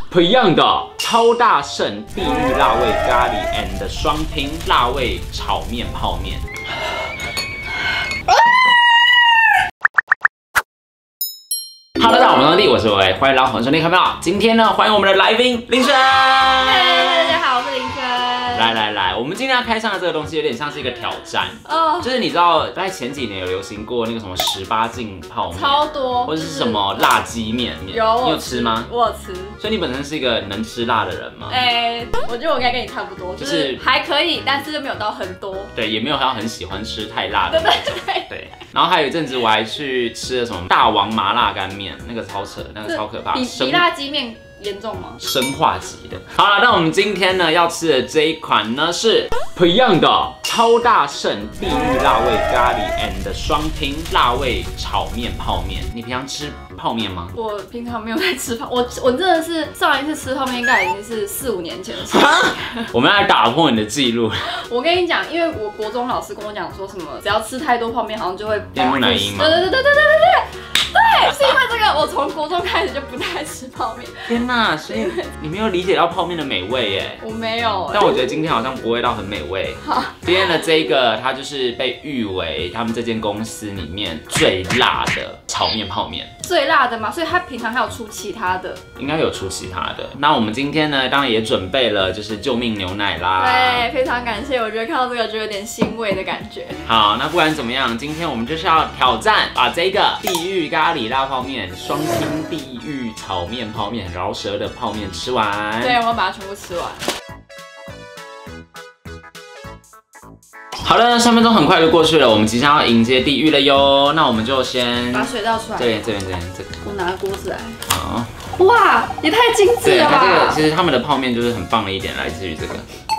不一样的超大盛地狱辣味咖喱 and 双拼辣味炒面泡面。Hello， 大家好，我是弟，我是伟，欢迎来到红兄弟看到。今天呢，欢迎我们的来宾林轩。 大家好，我是林轩。 来，我们今天要开箱的这个东西有点像是一个挑战哦，就是你知道，在前几年有流行过那个什么18禁泡面， 超多， 或者是什么辣鸡面，你有吃吗？ 我有吃。 所以你本身是一个能吃辣的人吗？ 我觉得我应该跟你差不多，就是还可以，但是又没有到很多。 对，也没有到很喜欢吃太辣的那种。 对。 然后还有一阵子我还去吃了什么大王麻辣干面，那个超扯，那个超可怕。 比辣鸡面严重吗？ 生化级的。好了，那我们今天呢要吃的这一款呢是不一样的超大盛地狱辣味咖喱 and 双拼辣味炒面泡面。你平常吃泡面吗？ 我平常没有在吃泡，我真的是上一次吃泡面应该已经是4、5年前的事。 我们来打破你的记录。 我跟你讲，因为我国中老师跟我讲说什么，只要吃太多泡面好像就会变木乃伊吗？ 对，是因为这个，我从国中开始就不太吃泡面。 天哪，所以你没有理解到泡面的美味耶。 我没有， 但我觉得今天好像不会到很美味。 好， 今天的这个它就是被誉为他们这间公司里面最辣的炒面泡面。 最辣的嘛，所以他平常还有出其他的， 应该有出其他的。那我们今天呢，当然也准备了就是救命牛奶啦。 对，非常感谢。我觉得看到这个就有点欣慰的感觉。 好，那不管怎么样，今天我们就是要挑战把这个地狱咖喱辣泡面、双拼地狱炒面泡面、饶舌的泡面吃完。 对，我要把它全部吃完。 好了，3分钟很快就过去了，我们即将要迎接地狱了哟。那我们就先把水倒出来。 这边，这个。 我拿锅子来。 好。 哇，也太精致了吧！ 对，它这个其实他们的泡面就是很棒的一点，来自于这个。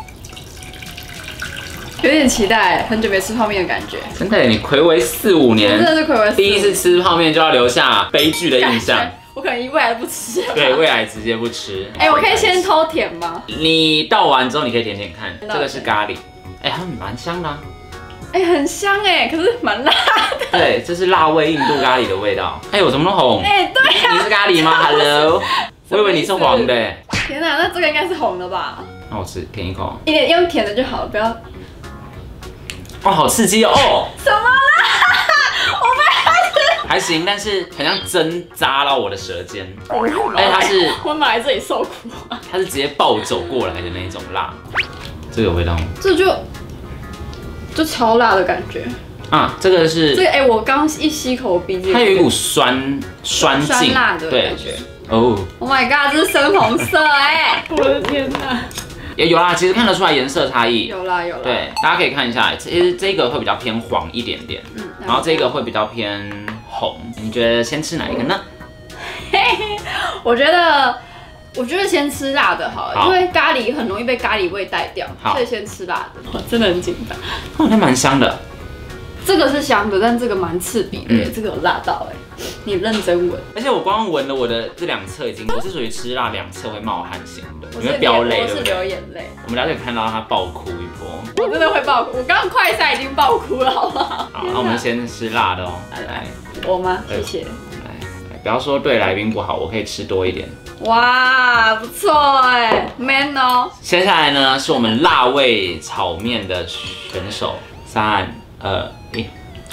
有点期待，很久没吃泡面的感觉。 真的，你睽违4、5年， 真的是睽违4、5年。 第一次吃泡面就要留下悲剧的印象。 我可能未来不吃了。 对，未来直接不吃。 我可以先偷舔吗？ 你倒完之后，你可以舔舔看，这个是咖喱。它蛮香的啊。 很香可是蛮辣的。 对，这是辣味印度咖喱的味道。我怎么那么红？ 对啊。 你是咖喱吗 ？Hello， 我以为你是黄的。 天哪，那这个应该是红的吧？ 那我吃，舔一口。 一点用甜的就好了，不要。 哦，好刺激哦！ 什么啦？我不要吃。 还行，但是很像针扎到我的舌尖。它是我买来这里受苦。 它是直接暴走过来的那种辣。这个有味道吗？ 这就超辣的感觉啊！这个是这个我刚一吸口鼻子， 它有一股酸劲辣的感觉。 Oh my god， 这是深红色我的天哪！ 也有啦，其实看得出来颜色差异。 有啦。 对，大家可以看一下，其实这个会比较偏黄一点点，然后这个会比较偏红。你觉得先吃哪一个呢？ 我觉得先吃辣的好了，因为咖喱很容易被咖喱味带掉，所以先吃辣的。我真的很紧张。 哦，那蛮香的。 这个是香的，但这个蛮刺鼻的，这个有辣到你认真闻。 而且我光闻了我的这2侧我是属于吃辣2侧会冒汗型的，你会飙泪， 我是流眼泪。 我们大家可以看到他爆哭一波。 我真的会爆哭，我刚刚快塞已经爆哭了，好不好？ 好，那我们先吃辣的哦。 来，我吗？谢谢。 来，不要说对来宾不好，我可以吃多一点。 哇，不错，man 哦。 接下来呢，是我们辣味炒面的选手，3、2、1。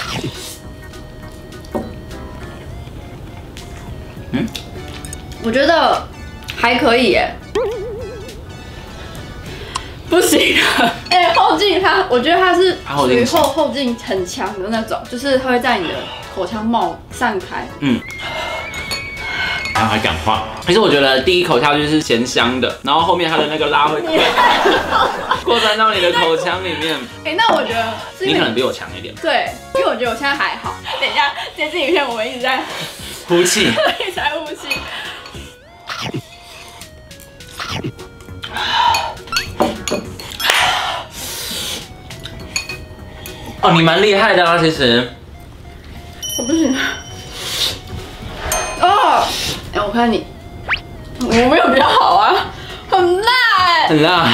我觉得还可以不行了。后劲我觉得它是属于后劲很强的那种，就是它会在你的口腔散开。 然后还讲话，其实我觉得第一口下去是咸香的，然后后面它的那个辣会扩散到你的口腔里面。 那我觉得你可能比我强一点。 对，因为我觉得我现在还好。等一下，这支影片我们一直在呼气， 一直在呼气。 哦，你蛮厉害的啊，其实。 我不行。我看你，我没有比较好啊，很辣很辣。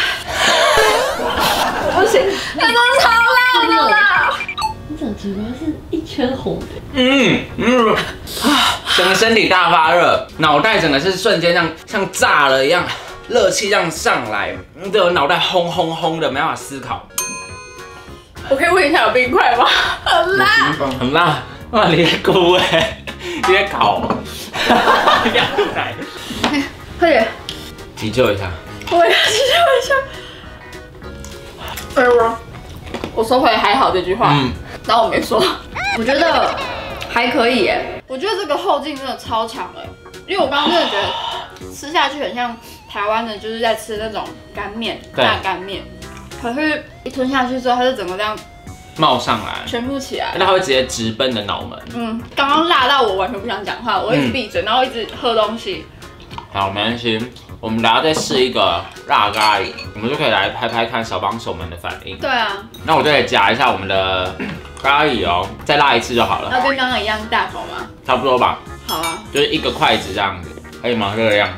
不行，它真的超辣的啦！ 你整个嘴巴是一圈红的。 整个身体大发热，脑袋整个是瞬间像炸了一样，热气这样上来，对我脑袋轰轰轰的，没办法思考。 我可以问一下有冰块吗？很辣， 很辣，哇，你在哭哎，你在烤，要来， 快点， 急救一下。 我要急救一下。哎我收回还好这句话，然后我没说。我觉得还可以耶，我觉得这个后劲真的超强哎，因为我刚刚真的觉得吃下去很像台湾的，就是在吃那种干面，大干面。可是，一吞下去之后，它是整个这样冒上来， 全部起来， 那它会直接直奔的脑门。 刚刚辣到我完全不想讲话，我一直闭嘴，然后一直喝东西。 好，没关系，我们等下再试一个辣咖喱，我们就可以来拍拍看小帮手们的反应。 对啊， 那我就来夹一下我们的咖喱哦，再辣一次就好了。 要跟刚刚一样大口吗？ 差不多吧。 好啊， 就是一个筷子这样子，可以吗？这个样。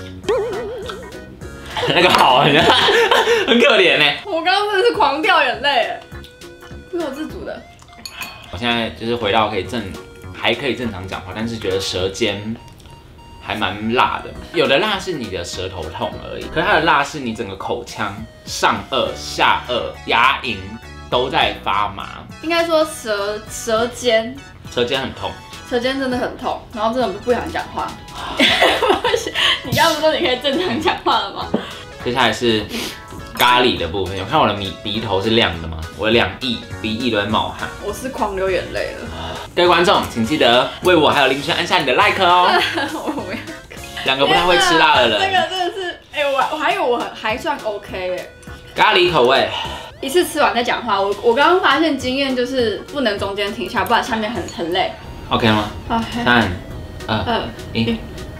那个好，很可怜呢。 我刚刚真的是狂掉眼泪，不由自主的。 我现在就是回到还可以正常讲话，但是觉得舌尖还蛮辣的。有的辣是你的舌头痛而已，可是它的辣是你整个口腔上颚、下颚、牙龈都在发麻。 应该说舌尖很痛。 舌尖真的很痛，然后真的不想讲话。你刚刚不是说你可以正常讲话了吗？ 接下来是咖喱的部分，有看我的鼻头是亮的吗？我的2翼鼻翼都在冒汗。我是狂流眼泪了。 各位观众，请记得为我还有林轩按下你的 like 哦。2个不太会吃辣的人。 这个真的是，我还以为我还算 OK 哎。 咖喱口味。 一次吃完再讲话。我刚刚发现经验就是不能中间停下，不然下面很累。 OK 吗 ？OK。 3、2、1。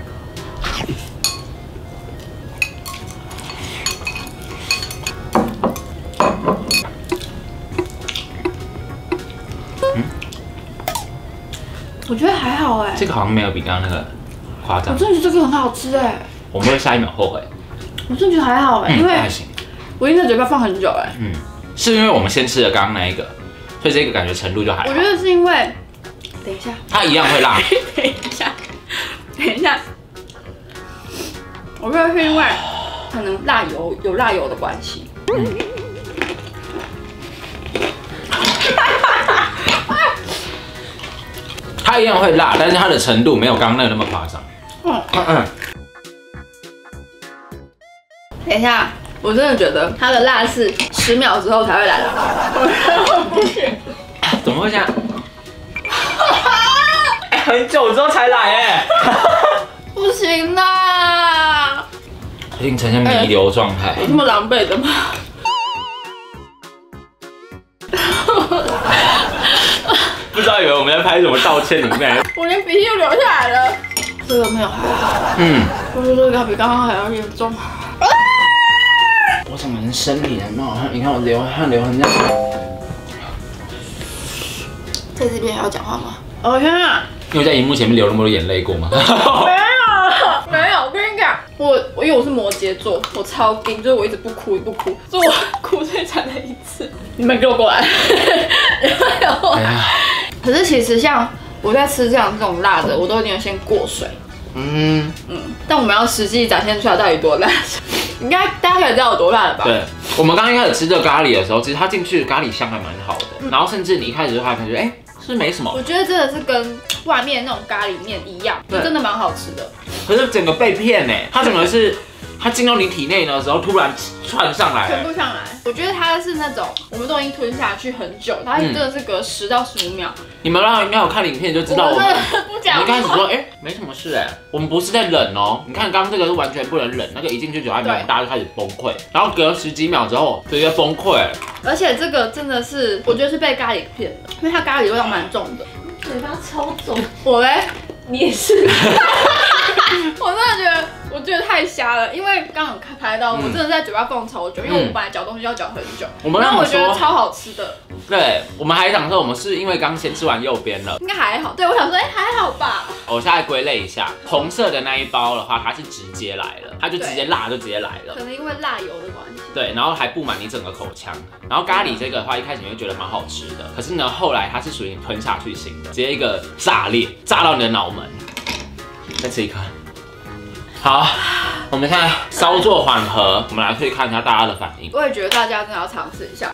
我觉得还好哎。 这个好像没有比刚刚那个夸张。 我真的觉得这个很好吃哎。 我们会下一秒后悔。 我真的觉得还好哎，因为还行。 我已经在嘴巴放很久哎。 是因为我们先吃了刚刚那一个，所以这个感觉程度就还好。 我觉得是因为，等一下， 它一样会辣。 等一下，我觉得是因为可能有辣油的关系。 它一样会辣，但是它的程度没有刚刚那个那么夸张。 等一下，我真的觉得它的辣是10秒之后才会来的。 怎么会这样？很久之后才来哎。 不行啦！ 已经呈现弥留状态。 有这么狼狈的吗？ 不知道以为我们在拍什么道歉影片。 我连鼻涕都流下来了。这个没有还好。我觉得这个比刚刚还要严重。 我整个人身体很冒汗，你看我流汗流成这样。 在这边还要讲话吗？我天啊！ 你有在荧幕前面流那么多眼泪过吗？ 没有，我跟你讲，因为我是摩羯座，我超硬，就是我一直不哭，是我哭最惨的一次。你们给我过来！可是其实像我在吃这种辣的，我都一定要先过水。但我们要实际展现出来到底多辣，应该大家可以知道有多辣了吧？对， 我们刚刚一开始吃这个咖喱的时候，其实它进去的咖喱香还蛮好的，然后甚至你一开始就还感觉是没什么。 我觉得真的是跟外面那种咖喱面一样，就真的蛮好吃的。 可是整个被骗呢，它整个是它进到你体内的时候突然窜上来， 全部上来。我觉得它是那种我们都已经吞下去很久，它真的是隔10到15秒。你们应该有看影片就知道我们不讲。 一开始说没什么事我们不是在冷哦。你看刚刚这个是完全不能冷，那个一进去9还没有，大家就开始崩溃，然后隔10几秒之后直接崩溃。 而且这个真的是我觉得是被咖喱骗的，因为它咖喱味道蛮重的，嘴巴超重。我嘞，你也是。我真的觉得太瞎了，因为刚刚有拍到，我真的在嘴巴放超久，因为我们本来嚼东西要嚼很久。然后我觉得超好吃的。 对，我们还想说我们是因为刚先吃完右边了， 应该还好。对，我想说还好吧。 我现在归类一下，红色的那一包的话，它是直接来了，它就直接辣就直接来了。 可能因为辣油的关系。 对，然后还布满你整个口腔。然后咖喱这个的话，一开始你会觉得蛮好吃的，可是呢，后来它是属于你吞下去型的，直接一个炸裂，炸到你的脑门。 再吃一颗。好，我们现在稍作缓和，我们来去看一下大家的反应。 我也觉得大家真的要尝试一下。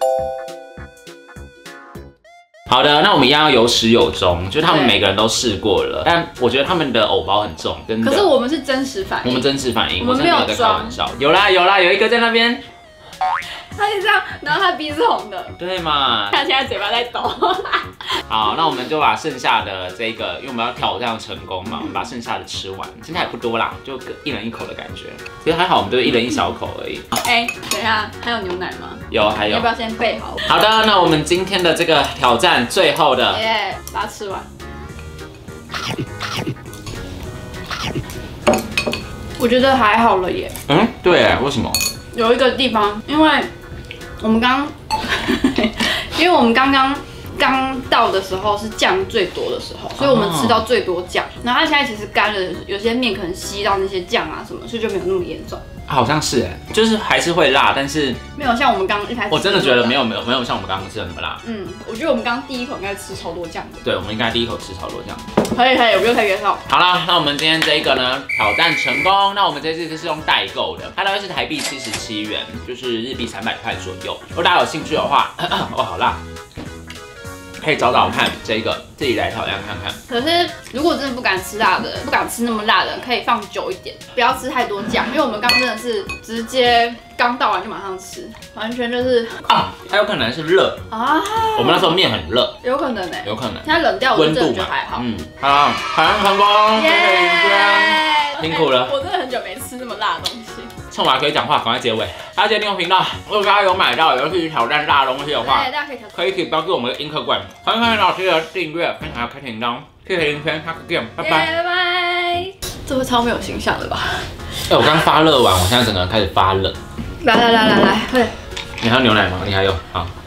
好的，那我们一样要有始有终，就是他们每个人都试过了，但我觉得他们的藕包很重，真的。 可是我们是真实反应， 我们真实反应， 我们没有在开玩笑。有啦，有一个在那边， 他就这样，然后他鼻子红的， 对嘛？ 他现在嘴巴在抖。 好，那我们就把剩下的这个，因为我们要挑战成功嘛，我们把剩下的吃完，现在也不多啦，就一人一口的感觉。其实还好，我们都是一人一小口而已。 哎，等一下，还有牛奶吗？ 有，还有。 要不要先备好？ 好的，那我们今天的这个挑战最后的， 把它吃完。我觉得还好了耶。 嗯，对，为什么？ 有一个地方，因为我们刚到的时候是酱最多的时候，所以我们吃到最多酱。然后它现在其实干了，有些面可能吸到那些酱啊什么，所以就没有那么严重。 好像是哎，就是还是会辣，但是没有像我们刚一开始。 我真的觉得没有像我们刚刚吃的那么辣。 我觉得我们刚第一口应该吃超多酱的。 对，我们应该第一口吃超多酱。 可以，我觉得可以接受。 好了，那我们今天这一个呢，挑战成功。那我们这次就是用代购的，它大概是台币77元，就是日币300块左右。如果大家有兴趣的话，哦，好辣。可以找找看这个，自己来挑战看看。 可是如果真的不敢吃辣的，不敢吃那么辣的，可以放久一点，不要吃太多酱，因为我们刚真的是直接刚倒完就马上吃，完全就是它有可能是热啊。我们那时候面很热， 有可能有可能。现在冷掉，我真的觉得还好。 好，挑战成功，谢谢林娟，辛苦了。 我真的很久没吃那么辣的东西。 趁我还可以讲话，赶快结尾。大家记得订阅频道，如果大家有买到有去挑战辣的东西的话， 对，大家可以挑战， 可以标记我们的英课馆。欢迎老师的订阅、分享、开铃铛。谢谢林轩，下次见，拜拜。 拜拜。这会超没有形象的吧？ 我刚发热完，我现在整个人开始发冷。 来，快点。 你还有牛奶吗？你还有，好。